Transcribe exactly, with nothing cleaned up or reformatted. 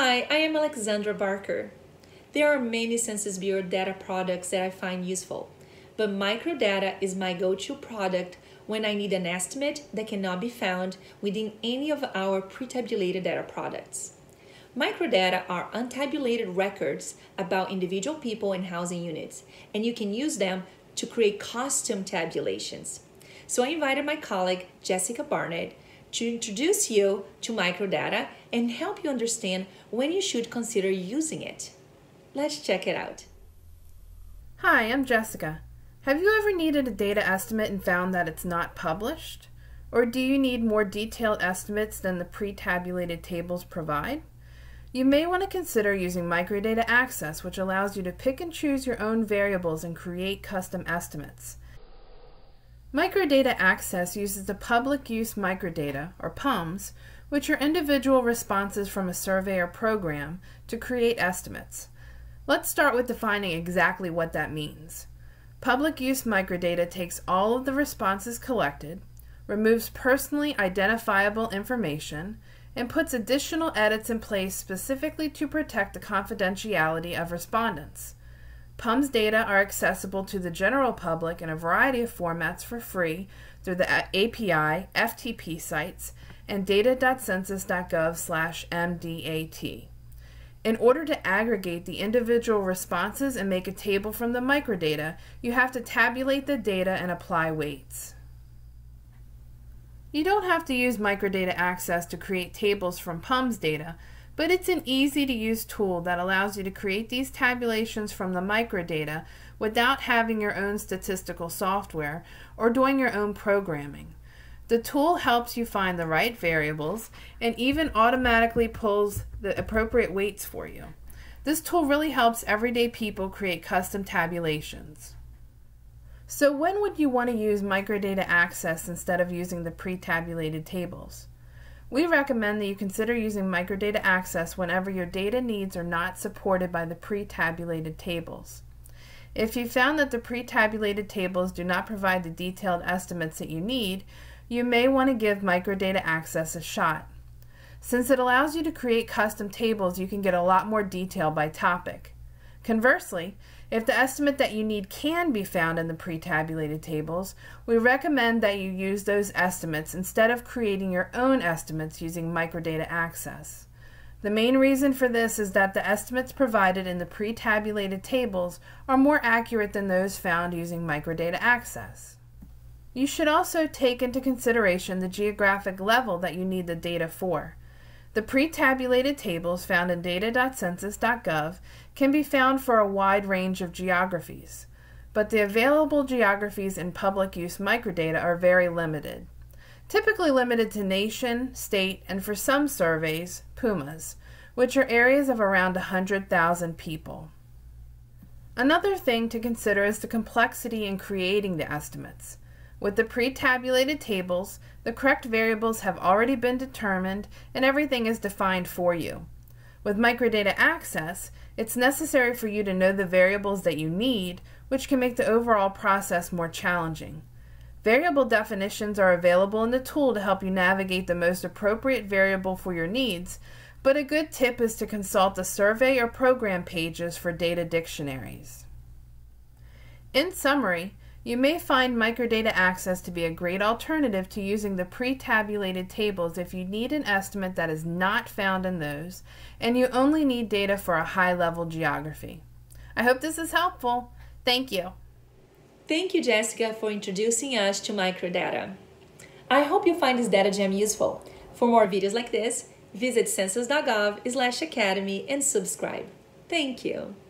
Hi, I am Alexandra Barker. There are many Census Bureau data products that I find useful, but Microdata is my go-to product when I need an estimate that cannot be found within any of our pre-tabulated data products. Microdata are untabulated records about individual people and housing units, and you can use them to create custom tabulations. So I invited my colleague, Jessica Barnett, to introduce you to Microdata and help you understand when you should consider using it. Let's check it out. Hi, I'm Jessica. Have you ever needed a data estimate and found that it's not published? Or do you need more detailed estimates than the pre-tabulated tables provide? You may want to consider using Microdata Access, which allows you to pick and choose your own variables and create custom estimates. Microdata Access uses the public use microdata, or P U Ms, which are individual responses from a survey or program, to create estimates. Let's start with defining exactly what that means. Public use microdata takes all of the responses collected, removes personally identifiable information, and puts additional edits in place specifically to protect the confidentiality of respondents. P U Ms data are accessible to the general public in a variety of formats for free through the A P I, F T P sites, and data dot census dot gov slash M D A T. In order to aggregate the individual responses and make a table from the microdata, you have to tabulate the data and apply weights. You don't have to use Microdata Access to create tables from P U Ms data, but it's an easy-to-use tool that allows you to create these tabulations from the microdata without having your own statistical software or doing your own programming. The tool helps you find the right variables and even automatically pulls the appropriate weights for you. This tool really helps everyday people create custom tabulations. So when would you want to use Microdata Access instead of using the pre-tabulated tables? We recommend that you consider using Microdata Access whenever your data needs are not supported by the pre-tabulated tables. If you found that the pre-tabulated tables do not provide the detailed estimates that you need, you may want to give Microdata Access a shot. Since it allows you to create custom tables, you can get a lot more detail by topic. Conversely, if the estimate that you need can be found in the pre-tabulated tables, we recommend that you use those estimates instead of creating your own estimates using Microdata Access. The main reason for this is that the estimates provided in the pre-tabulated tables are more accurate than those found using Microdata Access. You should also take into consideration the geographic level that you need the data for. The pre-tabulated tables found in data dot census dot gov can be found for a wide range of geographies, but the available geographies in public use microdata are very limited, typically limited to nation, state, and for some surveys, P U M As, which are areas of around one hundred thousand people. Another thing to consider is the complexity in creating the estimates. With the pre-tabulated tables, the correct variables have already been determined and everything is defined for you. With Microdata Access, it's necessary for you to know the variables that you need, which can make the overall process more challenging. Variable definitions are available in the tool to help you navigate the most appropriate variable for your needs, but a good tip is to consult the survey or program pages for data dictionaries. In summary, you may find Microdata Access to be a great alternative to using the pre-tabulated tables if you need an estimate that is not found in those, and you only need data for a high-level geography. I hope this is helpful. Thank you. Thank you, Jessica, for introducing us to Microdata. I hope you find this data gem useful. For more videos like this, visit census dot gov slash academy and subscribe. Thank you.